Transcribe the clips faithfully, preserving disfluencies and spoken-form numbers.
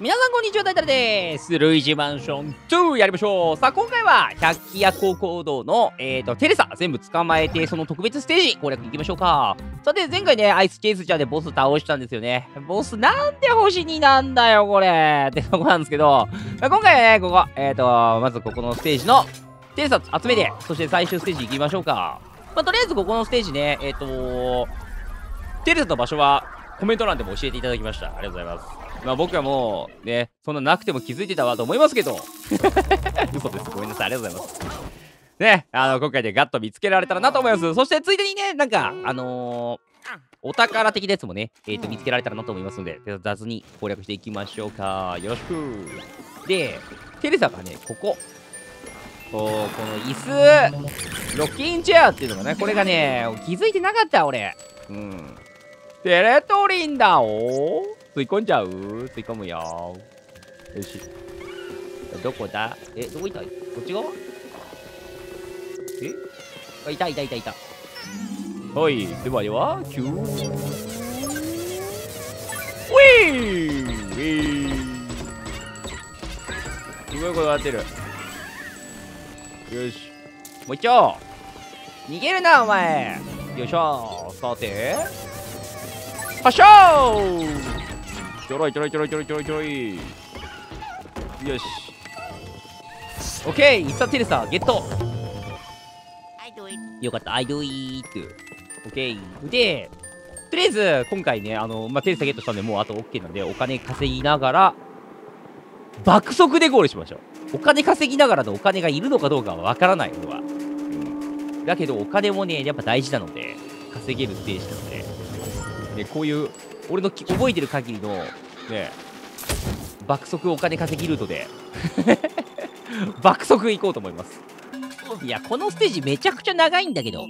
皆さんこんにちは、タイタルです。ルイージマンションにやりましょう。さあ、今回は百鬼夜行行動の、えーと、テレサ全部捕まえて、その特別ステージ攻略いきましょうか。さて、前回ね、アイスチェイスチャーでボス倒したんですよね。ボスなんで星になんだよ、これってとこなんですけど、まあ、今回はね、ここ、えーと、まずここのステージのテレサ集めて、そして最終ステージ行きましょうか。まあ、とりあえずここのステージね、えーと、テレサの場所はコメント欄でも教えていただきました。ありがとうございます。まあ僕はもうね、そんななくても気づいてたわと思いますけど嘘です。ごめんなさい。ありがとうございます。ね、あの、今回でガッと見つけられたらなと思います。そしてついでにね、なんか、あのー、お宝的なやつもね、えっと、見つけられたらなと思いますので、雑に攻略していきましょうか。よろしく。で、テレサがね、ここ。こう、この椅子、ロッキンチェアっていうのがね、これがね、気づいてなかった、俺。うん。テレトリンだお吸い込んじゃう吸い込むよ。よし。どこだえ、どこいたこっち側えあ、いたいたいたいた。はい。ではでは、キュー。ウィーウィーすごいことなってる。よし。もう一丁逃げるな、お前よいしょさて。はっしゃーちょろいちょろいちょろいちょろいちょろいちょろい。よし。オッケー一冊テレサゲット。よかった。I do it。オッケー。で、とりあえず、今回ね、あの、まあ、テレサゲットしたんで、もうあと OK なので、お金稼ぎながら、爆速でゴールしましょう。お金稼ぎながらのお金がいるのかどうかはわからないのは。うん。だけど、お金もね、やっぱ大事なので、稼げるステージなので、ね、こういう俺の覚えてる限りのね爆速お金稼ぎルートで爆速行こうと思います。いやこのステージめちゃくちゃ長いんだけど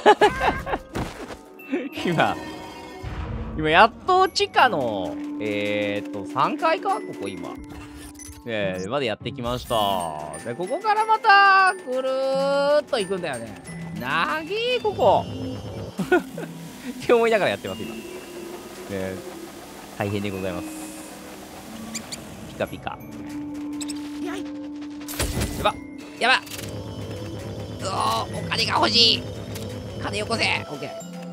今今やっと地下のえー、っとさんかいかここ今ねまでやってきました。でここからまたぐるーっと行くんだよね。なぎーここって思いながらやってます今ね。大変でございます。ピカピカやばやばうおお金が欲しい。金よこせ。オッケ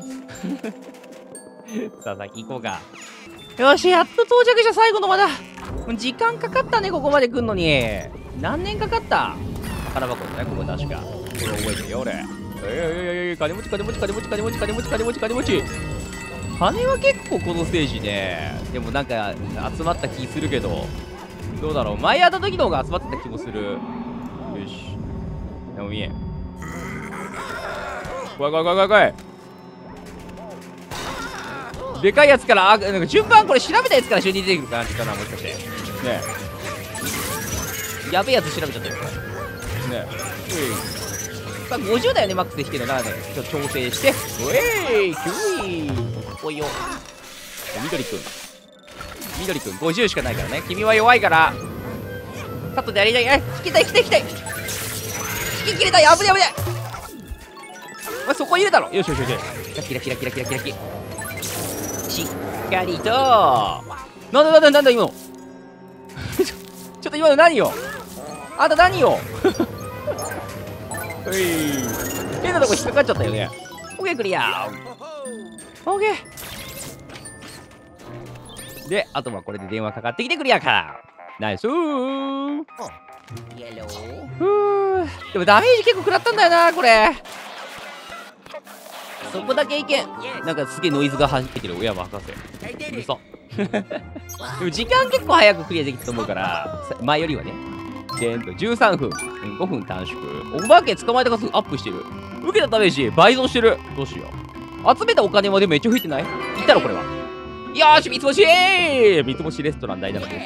ーさあ先行こうか。よしやっと到着した。最後のまだ時間かかったね。ここまで来んのに何年かかった。宝箱だねここ確か。これ覚えてるよ俺。いやいやいやいや金持ち金持ち金持ち金持ち金持ち金持ち金持ち金は結構このステージね。でもなんか集まった気するけどどうだろう。前やった時の方が集まってた気もする。よしでも見えん。怖い怖い怖い怖い怖い。でかいやつからあなんか順番これ調べたやつから順に出てくる感じかなもしかしてね。えやべえやつ調べちゃったよね。えさあごじゅうだよねマックスで引けるな。ちょっと調整してウェイキュイーおいよ緑くん緑くんごじゅうしかないからね。君は弱いからカットでやりたい。え引きたい引きたい引きたい引き切れたい。危ね危ねお前そこ入れたろ。よしよしよしキラキラキラキラキラキラしっかりとなんだなんだなんだ今のちょっと今の何よあんた何ようい変なとこ引っかかっちゃったよね。オッケークリアオッケーであとはこれで電話かかってきてクリアか。ナイスーふうでもダメージ結構食らったんだよなこれ。そこだけいけん。なんかすげえノイズが入ってきてる親も博士うるさでも時間結構早くクリアできたと思うから前よりはね。でんとじゅうさんぷんごふん短縮。お化け捕まえた数アップしてる。受けたダメージ倍増してる。どうしよう。集めたお金までめっちゃ増えてない。いったろこれは。よーし三つ星三つ星レストラン大丈夫です。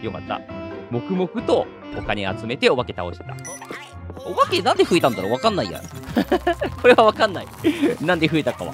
よかった。黙々とお金集めてお化け倒してた。お化けなんで増えたんだろうわかんないやこれはわかんないなんで増えたかは。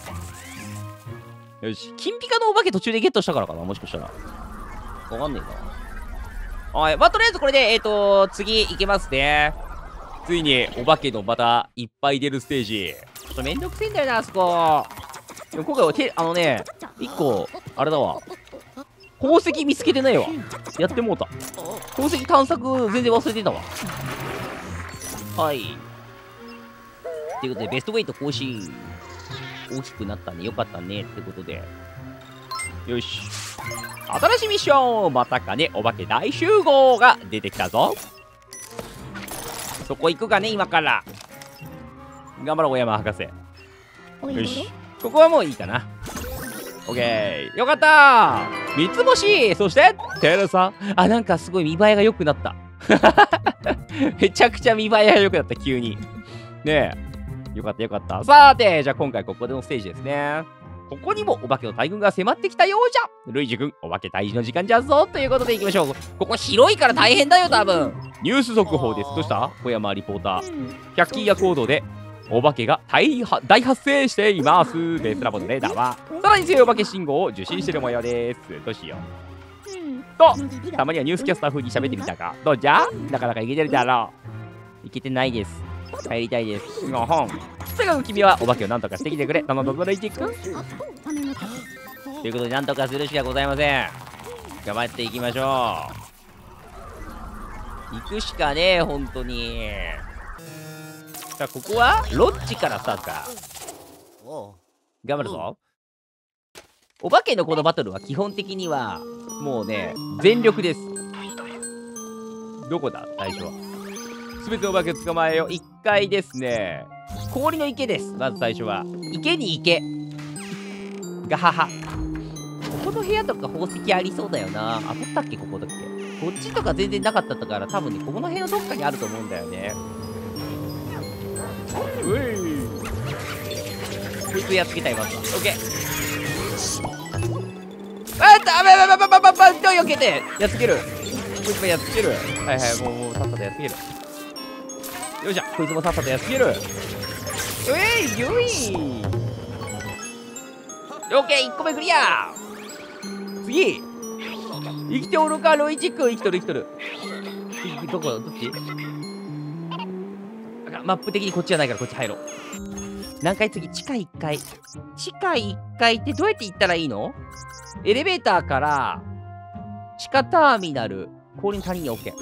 よし金ピカのお化け途中でゲットしたからかなもしかしたら。わかんねえな。はい。まあ、とりあえずこれで、えっと、次いけますね。ついに、お化けのまた、いっぱい出るステージ。ちょっとめんどくせえんだよな、あそこ。でも今回は、て、あのね、いっこ、あれだわ。 宝石見つけてないわ。やってもうた。宝石探索全然忘れてたわ。はい。ということで、ベストウェイト更新。大きくなったね。よかったね。ってことで。よし。新しいミッションまたかね、お化け大集合が出てきたぞ。そこ行くかね、今から。頑張ろう、小山博士。よし。ここはもういいかな。オッケー。よかったー。三つ星。そして、テレサ。あ、なんかすごい見栄えが良くなった。めちゃくちゃ見栄えが良くなった、急に。ねえ。よかったよかった。さて、じゃあ今回ここでのステージですね。ここにもお化けの大群が迫ってきたようじゃ。ルイージ君、お化け退治の時間じゃぞ。ということでいきましょう。ここ広いから大変だよ、多分。ニュース速報です。どうした小山リポーター。百均や行動でお化けが 大, 大発生しています。ベースラボのレーダーはさらに強いお化け信号を受信している模様です。どうしよう。と、たまにはニュースキャスター風に喋ってみたか。どうじゃなかなかいけてるだろう。いけてないです。帰りたいです。ごほん。すぐ君はお化けを何とかしてきてくれ。頼んだぞ、レイジ君。ということで、何とかするしかございません。頑張っていきましょう。行くしかねえ、ほんとに。さあ、ここはロッジからスタートか。頑張るぞ。お化けのこのバトルは基本的には、もうね、全力です。どこだ最初は。すべてのお化けを捕まえよう。いっかいですね。氷の池です。まず最初は。池に池。ガハハ。ここの部屋とか宝石ありそうだよな。あ、取ったっけここだっけこっちとか全然なかったから、多分ね、ここの部屋のどっかにあると思うんだよね。うい。こいつやっつけたい、まずは。オッケー。あったあばばばばばばばばよけてやっつける。こいつもやっつける。はいはい、もう、もう、さっさとやっつける。よいしょ、こいつもさっさとやっつける。うえい、ゆい。オッケー、いっこめクリア。次。生きておるか、ロイチック。生きとる、生きとる。どこ、どっちマップ的にこっちじゃないから、こっち入ろう。何階次、地下いっかい。地下いっかいってどうやって行ったらいいの？エレベーターから、地下ターミナル、氷の谷に OK。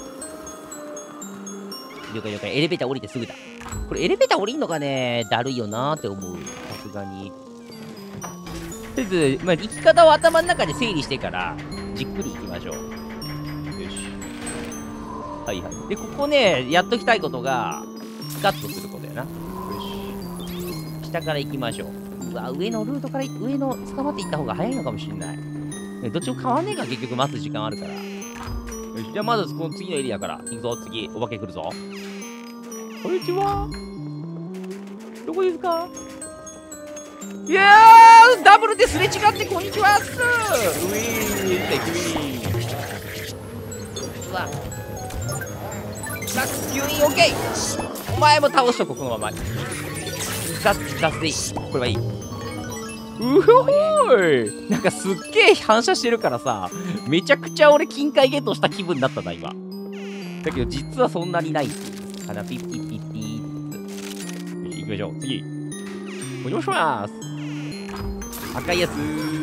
了解了解。エレベーター降りてすぐだ。これエレベーター降りんのがね、だるいよなーって思う。さすがに。とりあえず、まあ、生き方を頭の中で整理してから、じっくり行きましょう。よし。はいはい。で、ここね、やっときたいことが、スカッとすることやな。よし。下から行きましょう。うわ、上のルートから上の捕まっていった方が早いのかもしれない。どっちも変わんねえから結局待つ時間あるから。よし、じゃあまずこの次のエリアから行くぞ。次、お化け来るぞ。こんにちは。どこですか？いやー、ダブルですれ違ってこんにちはっす。ウィーンってキュイーン。うわ。さっ、キュイーンオッケー。お前も倒しとこう、このまま。ザッ、ザッでいい。これはいい。うほほーい。なんかすっげえ反射してるからさ、めちゃくちゃ俺金塊ゲットした気分になったな、今。だけど実はそんなにない。鼻ピッピッピッピー。よし、行きましょう。次。お邪魔します。赤いやつ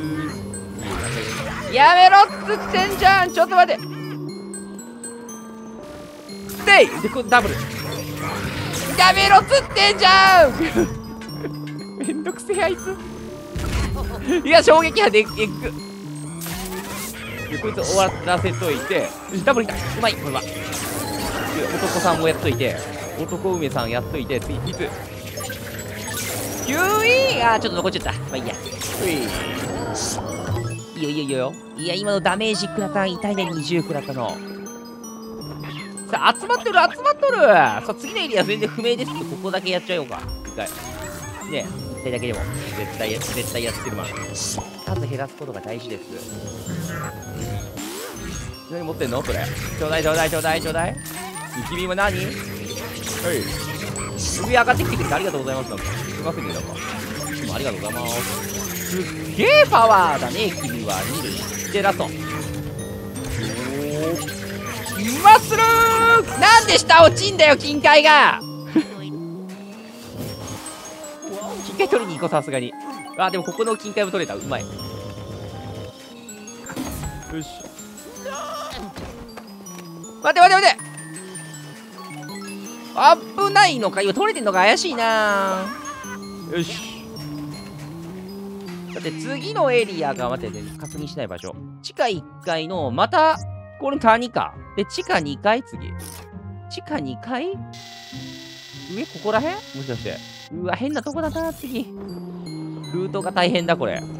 ー。やめろっつってんじゃん。ちょっと待って。でいで、これダブル。やめろっつってんじゃん。めんどくせえあいつ。いや、衝撃波でエッグ。こいつ終わらせといて、ダブルいった。うまい、これは。男さんもやっといて、男梅さんやっといて、次、キツ。キューイーン。あー、ちょっと残っちゃった。まあいいや。うい。いいよいいよいいよ。いや、今のダメージ食らったん痛いね、にじゅう食らったの。さあ、集まっとる、集まっとる。さあ、次のエリア全然不明です。ここだけやっちゃおうか。一回。ねえ。一回だけでも絶対絶対やってるわ。数減らすことが大事です。何持ってんのそれ。ちょうだいちょうだいちょうだいちょうだい。君も何？はい。上上がってきてくれてありがとうございます。なんかすいませんね、なんかもありがとうございます。すっげえパワーだね、君は。にるでラスト。マッスルー。なんで下落ちんだよ、金塊が。金塊取りに行こう、さすがに。あ、でもここの金塊も取れた。うまい。 よし。待て待て待て。危ないのか、今取れてんのか怪しいな。よし。だって次のエリアが、待って、ね、確認しない場所。地下いっかいの、また、これ谷か。で、地下にかい次。地下にかい上ここらへんもしかして。うわ、変なとこだな、次。ルートが大変だ、これ。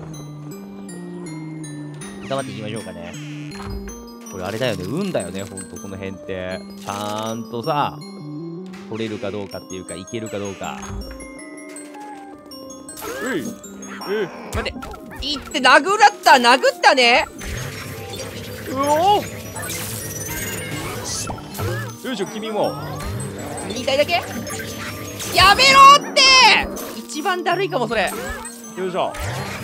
頑張っていきましょうかね。これあれだよね、運だよね、ほんと、この辺って。ちゃんとさ、取れるかどうかっていうか、いけるかどうか。うい、うい、待って、いって殴らった、殴ったね。うおよいしょ、君も。に体だけやめろって。一番だるいかも、それ。よいしょ。よ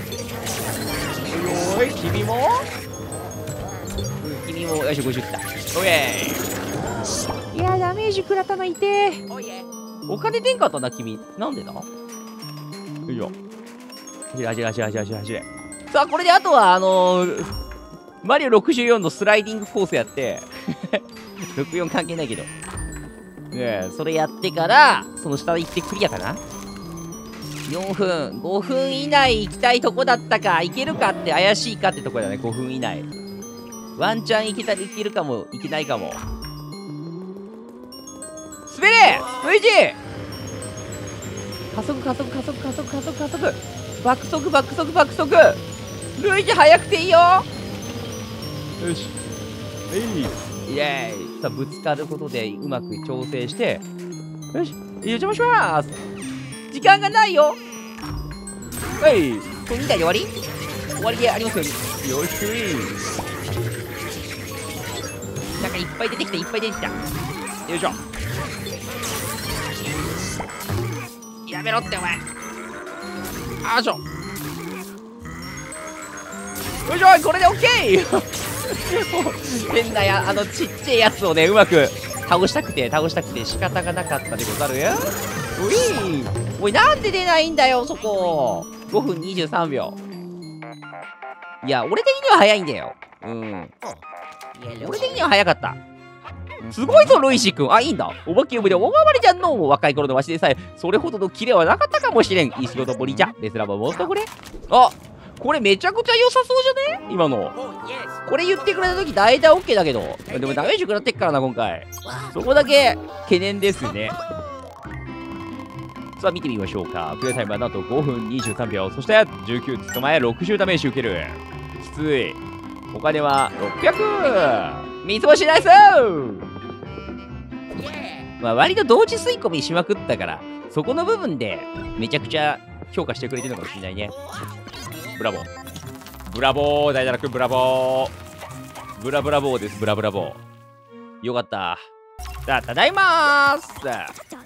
ーい、君も、うん、君も、よいしょ、ごじゅうきた。オッケー。いや、ダメージ食らったのいてー。お金出んかったな、君。なんでだ。よいしょ。走れ、走れ、走れ、走れ、走れ。さあ、これであとは、あのー、マリオろくじゅうよんのスライディングコースやって、ろくじゅうよん関係ないけど。ねえ、それやってから、その下行ってクリアかな。よんふん、ごふん以内行きたいとこだったか、行けるかって怪しいかってとこだね、ごふん以内。ワンチャン行けたらいけるかも、いけないかも。滑れルイージ加速加速加速加速加速加速爆速爆速爆速ルイージ速くていいよ。よし。えいイエーイ。さあ、ぶつかることでうまく調整して、よし、お邪魔しまーす。時間がないよ。はい、これに体で終わり終わりでありますように。よしなんかいっぱい出てきた、いっぱい出てきた。よいしょ。やめろってお前。あーしょ。よいしょ、これでオッケー変なや、あのちっちゃいやつをね、うまく倒したくて倒したくて仕方がなかったでござるよ。おいおい、なんで出ないんだよそこ。ごふんにじゅうさんびょう。いや、俺的には早いんだよ。うん、俺的には早かった。すごいぞ、ルイシ君。あ、いいんだ。お化け呼ぶで大暴れじゃんの。若い頃のわしでさえそれほどのキレはなかったかもしれん。いい仕事ぶりじゃ。レスラバーもっとこれ。あ、これめちゃくちゃ良さそうじゃね今の。これ言ってくれた時大体 OK だけど、でもダメージ食らってっからな今回。そこだけ懸念ですね。さあ見てみましょうか。プレイタイムはなんとごふんにじゅうさんびょう。そしてじゅうきゅう捕まえろくじゅうダメージ受ける。きつい。お金はろっぴゃく。三つ星ナイス。まあ割と同時吸い込みしまくったから、そこの部分でめちゃくちゃ評価してくれてるのかもしれないね。ブラボー。ブラボー、大太郎くん、ブラボー。ブラブラボーです、ブラブラボー。よかった。さあ、ただいまーす。ち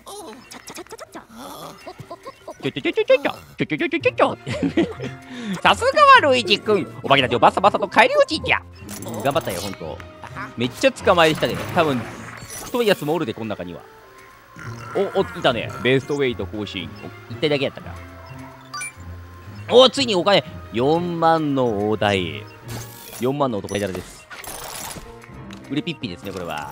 ょちょちょちょちょちょちょちょちょちょちょちょさすがはルイージ君。お化けたちをバサバサと帰り落ちじゃ。頑張ったよ、ほんと。めっちゃ捕まえてきたね。多分、太いやつもおるで、この中には。お、お、いたね。ベストウェイト更新。いったいだけやったか。お、ついにお金よんまんの大台。よんまんの男大太郎です。売れピッピですね、これは。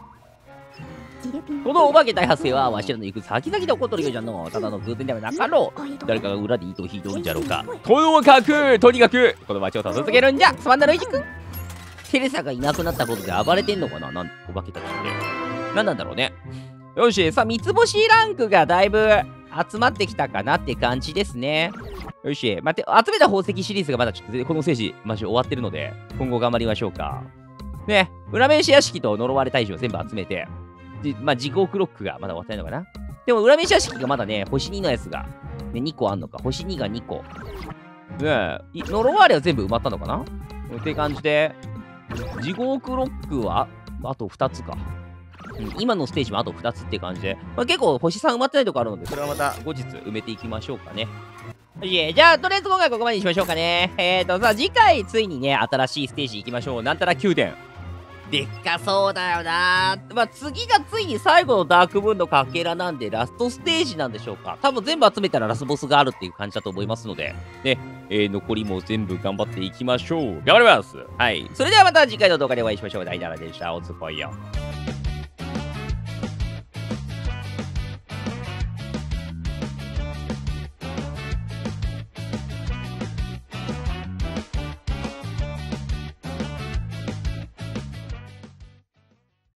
このお化け大発生はわしらの行く先々で起こっとるようじゃの。ただの偶然ではなかろう。誰かが裏で糸を引いておるんじゃろうか。ともかくとにかくこの街を続けるんじゃ。すまんなルイージ君。テレサがいなくなったことで暴れてんのかな、なんお化けたちって。何なんだろうね。よし、さあ三つ星ランクがだいぶ集まってきたかなって感じですね。よし、待って、集めた宝石シリーズがまだちょっとこのステージマジ終わってるので、今後頑張りましょうか。ね、裏面師屋敷と呪われ大使を全部集めて、で、まあ、地獄ロックがまだ終わってないのかな。でも、裏面師屋敷がまだね、星にのやつが、ね、にこあんのか。星にがにこ。ねえ、呪われは全部埋まったのかなって感じで、地獄ロックは、あとふたつか。うん、今のステージもあとふたつって感じで、まあ、結構星さん埋まってないとこあるので、それはまた後日埋めていきましょうかね。じゃあ、とりあえず今回ここまでにしましょうかね。えーと、さあ、次回ついにね、新しいステージ行きましょう。なんたら宮殿。 でっかそうだよな。まあ、次がついに最後のダークムーンのかけらなんで、ラストステージなんでしょうか。多分全部集めたらラスボスがあるっていう感じだと思いますので、ね、えー、残りも全部頑張っていきましょう。頑張ります。はい。それではまた次回の動画でお会いしましょう。ダイダラでした。おつこいよ。